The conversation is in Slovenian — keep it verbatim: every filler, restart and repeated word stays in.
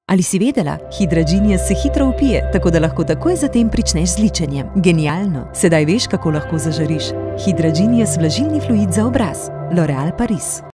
Ali si vedela? Hidra-Genius se hitro vpije, tako da lahko takoj zatem pričneš z ličenjem. Genialno! Sedaj veš, kako lahko zažariš. Hidra-Genius vlažilni fluid za obraz. L'Oréal Paris.